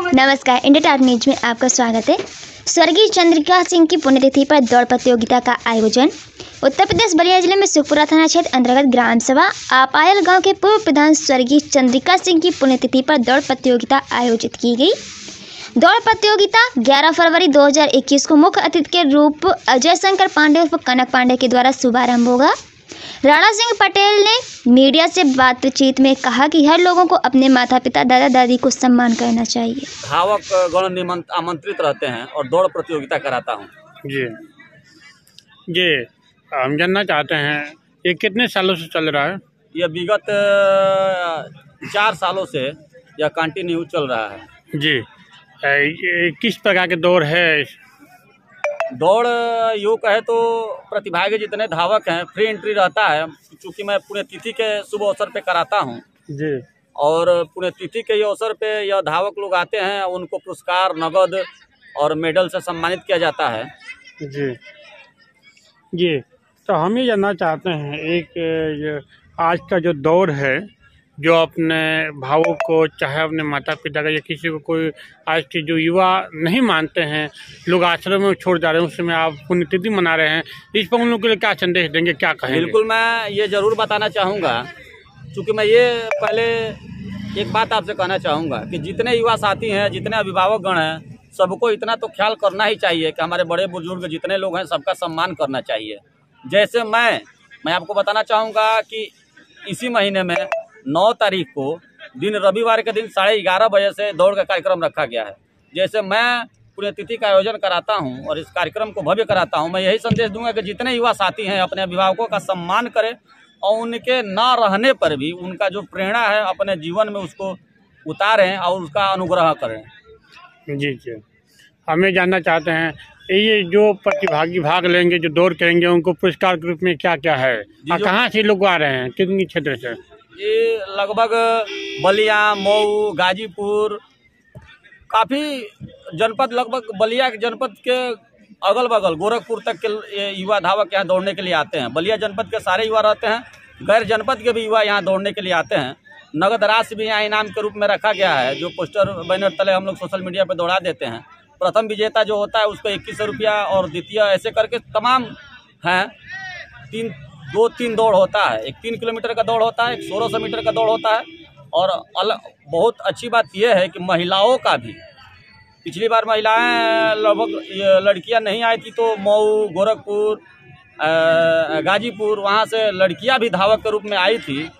नमस्कार, India time news में आपका स्वागत है। स्वर्गीय चंद्रिका सिंह की पुण्यतिथि पर दौड़ प्रतियोगिता का आयोजन। उत्तर प्रदेश बलिया जिले में सुखपुरा थाना क्षेत्र अंतर्गत ग्राम सभा आपायल गांव के पूर्व प्रधान स्वर्गीय चंद्रिका सिंह की पुण्यतिथि पर दौड़ प्रतियोगिता आयोजित की गई। दौड़ प्रतियोगिता 11 फरवरी 2021 को मुख्य अतिथि के रूप अजय शंकर पांडे उर्फ कनक पांडे के द्वारा शुभारंभ होगा। राणा सिंह पटेल ने मीडिया से बातचीत में कहा कि हर लोगों को अपने माता पिता दादा दादी को सम्मान करना चाहिए। धावक गण आमंत्रित रहते हैं और दौड़ प्रतियोगिता कराता हूं। जी हम जानना चाहते हैं ये कितने सालों से चल रहा है? यह विगत 4 सालों से यह कंटिन्यू चल रहा है। जी ये किस प्रकार के दौड़ है? दौड़ यूँ कहे तो प्रतिभागी जितने धावक हैं फ्री एंट्री रहता है, क्योंकि मैं पुण्यतिथि के शुभ अवसर पे कराता हूं। जी और पुण्यतिथि के अवसर पे यह धावक लोग आते हैं, उनको पुरस्कार नगद और मेडल से सम्मानित किया जाता है। जी जी तो हम ये जानना चाहते हैं एक आज का जो दौर है, जो अपने भावों को चाहे अपने माता पिता का या किसी को कोई आज के जो युवा नहीं मानते हैं, लोग आश्रम में छोड़ जा रहे हैं, उस समय आप पुण्यतिथि मना रहे हैं, इस पर उन लोगों के लिए क्या संदेश देंगे, क्या कहेंगे? बिल्कुल, मैं ये जरूर बताना चाहूँगा, क्योंकि मैं ये पहले एक बात आपसे कहना चाहूँगा कि जितने युवा साथी हैं, जितने अभिभावक गण हैं, सबको इतना तो ख्याल करना ही चाहिए कि हमारे बड़े बुजुर्ग जितने लोग हैं सबका सम्मान करना चाहिए। जैसे मैं आपको बताना चाहूँगा कि इसी महीने में 9 तारीख को दिन रविवार के दिन 11:30 बजे से दौड़ का कार्यक्रम रखा गया है। जैसे मैं पुण्यतिथि का आयोजन कराता हूं और इस कार्यक्रम को भव्य कराता हूं, मैं यही संदेश दूंगा कि जितने युवा साथी हैं अपने अभिभावकों का सम्मान करें और उनके ना रहने पर भी उनका जो प्रेरणा है अपने जीवन में उसको उतारें और उसका अनुग्रह करें। जी जी हमें जानना चाहते हैं ये जो प्रतिभागी भाग लेंगे, जो दौड़ करेंगे, उनको पुरस्कार के रूप में क्या क्या है और कहाँ से लोग आ रहे हैं, कितनी क्षेत्र से? ये लगभग बलिया, मऊ, गाजीपुर, काफ़ी जनपद, लगभग बलिया के जनपद के अगल बगल गोरखपुर तक के युवा धावक यहाँ दौड़ने के लिए आते हैं। बलिया जनपद के सारे युवा रहते हैं, गैर जनपद के भी युवा यहाँ दौड़ने के लिए आते हैं। नगद राशि भी यहाँ इनाम के रूप में रखा गया है, जो पोस्टर बैनर तले हम लोग सोशल मीडिया पर दौड़ा देते हैं। प्रथम विजेता जो होता है उसको 2100 रुपया और द्वितीय ऐसे करके तमाम हैं। 2-3 दौड़ होता है, एक 3 किलोमीटर का दौड़ होता है, एक 1600 मीटर का दौड़ होता है। और बहुत अच्छी बात यह है कि महिलाओं का भी, पिछली बार महिलाएं लगभग लड़कियां नहीं आई थी, तो मऊ, गोरखपुर, गाजीपुर, वहां से लड़कियां भी धावक के रूप में आई थी।